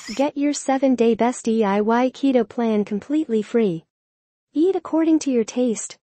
Get your 7-day best DIY keto plan completely free. Eat according to your taste,